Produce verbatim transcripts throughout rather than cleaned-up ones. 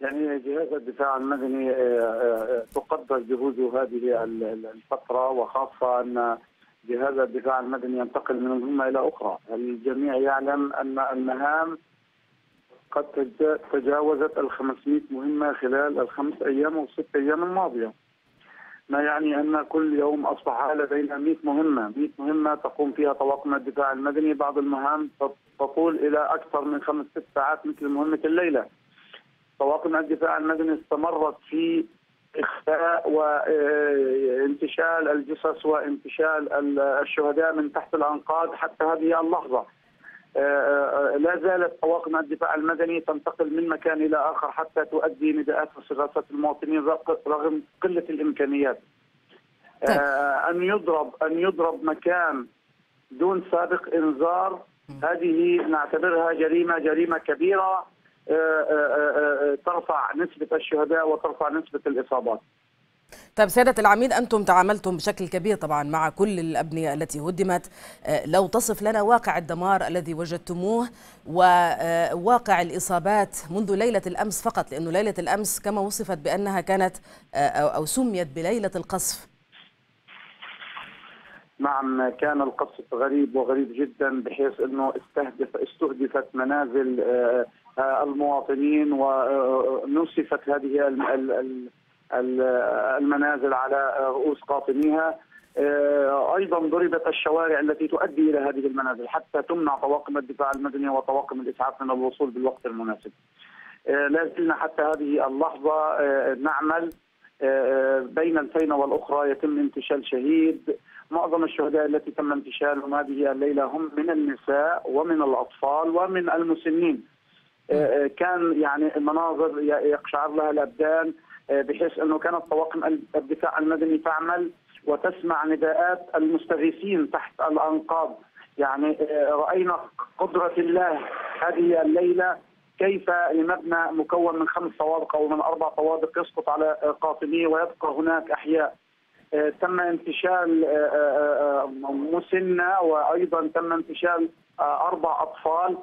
يعني جهاز الدفاع المدني آه، آه، تقدر جهوده هذه ال- ال- الفترة، وخاصة أن جهاز الدفاع المدني ينتقل من مهمة إلى أخرى. الجميع يعلم أن المهام قد تج- تجاوزت ال خمسمائة مهمة خلال الخمس أيام أو الست أيام الماضية، ما يعني أن كل يوم أصبح لدينا مائة مهمة، مائة مهمة تقوم فيها طواقم الدفاع المدني. بعض المهام تطول إلى أكثر من خمس ست ساعات مثل مهمة الليلة. طواقم الدفاع المدني استمرت في إخفاء وانتشال الجثث وانتشال الشهداء من تحت الأنقاض حتى هذه اللحظة. لا زالت طواقم الدفاع المدني تنتقل من مكان إلى آخر حتى تؤدي نداءات واستغاثات المواطنين رغم قلة الإمكانيات. طيب. أن يضرب أن يضرب مكان دون سابق إنذار، هذه نعتبرها جريمة جريمة كبيرة ترفع نسبة الشهداء وترفع نسبة الإصابات. طيب سيادة العميد، أنتم تعاملتم بشكل كبير طبعا مع كل الأبنية التي هدمت، لو تصف لنا واقع الدمار الذي وجدتموه وواقع الإصابات منذ ليلة الأمس فقط، لأنه ليلة الأمس كما وصفت بأنها كانت أو سميت بليلة القصف. نعم، كان القصف غريب وغريب جدا، بحيث أنه استهدف استهدفت منازل المواطنين ونسفت هذه المنازل على رؤوس قاطنيها. ايضا ضربت الشوارع التي تؤدي الى هذه المنازل حتى تمنع طواقم الدفاع المدني وطواقم الاسعاف من الوصول بالوقت المناسب. لا زلنا حتى هذه اللحظه نعمل بين الفينه والاخرى، يتم انتشال شهيد. معظم الشهداء التي تم انتشالهم هذه الليله هم من النساء ومن الاطفال ومن المسنين. كان يعني المناظر يقشعر لها الابدان، بحيث انه كانت طواقم الدفاع المدني تعمل وتسمع نداءات المستغيثين تحت الانقاض. يعني راينا قدره الله هذه الليله، كيف لمبنى مكون من خمس طوابق او من اربع طوابق يسقط على قاطنيه ويبقى هناك احياء. تم انتشال مسنه، وايضا تم انتشال اربع اطفال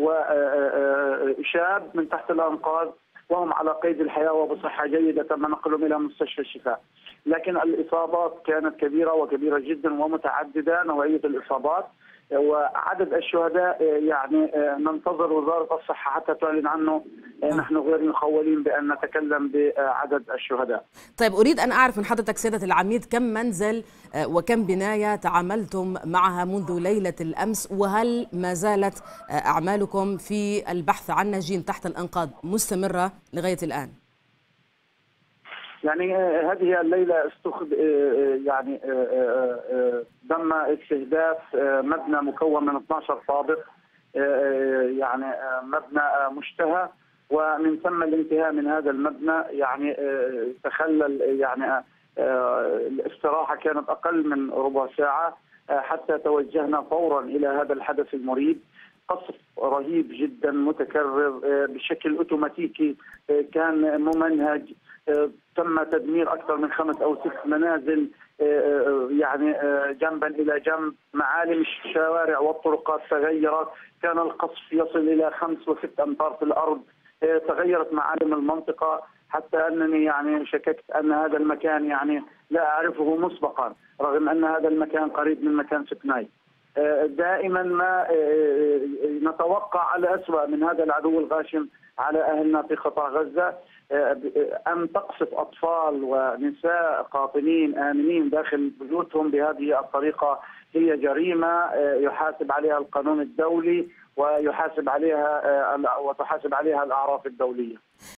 وشاب من تحت الانقاض وهم على قيد الحياه وبصحه جيده، تم نقلهم الى مستشفى الشفاء. لكن الاصابات كانت كبيره وكبيره جدا ومتعدده نوعيه الاصابات، وعدد الشهداء يعني ننتظر وزاره الصحه حتى تعلن عنه. نحن غير مخولين بان نتكلم بعدد الشهداء. طيب، اريد ان اعرف من حضرتك سياده العميد، كم منزل وكم بنايه تعاملتم معها منذ ليله الامس، وهل ما زالت اعمالكم في البحث عن ناجين تحت الانقاض مستمره لغايه الان؟ يعني هذه الليله استخد يعني تم استهداف مبنى مكون من اثنعش طابق، يعني مبنى مشتهى، ومن ثم الانتهاء من هذا المبنى يعني تخلل، يعني الاستراحه كانت اقل من ربع ساعه حتى توجهنا فورا الى هذا الحدث المريب. قصف رهيب جدا متكرر بشكل اوتوماتيكي، كان ممنهج. تم تدمير اكثر من خمس او ست منازل يعني جنبا الى جنب. معالم الشوارع والطرقات تغيرت، كان القصف يصل الى خمس وست امتار في الارض. تغيرت معالم المنطقه حتى انني يعني شككت ان هذا المكان يعني لا اعرفه مسبقا، رغم ان هذا المكان قريب من مكان سكناي. دائما ما نتوقع الأسوأ من هذا العدو الغاشم على أهلنا في قطاع غزة. أن تقصف أطفال ونساء قاطنين آمنين داخل بيوتهم بهذه الطريقة هي جريمة يحاسب عليها القانون الدولي ويحاسب عليها وتحاسب عليها الأعراف الدولية.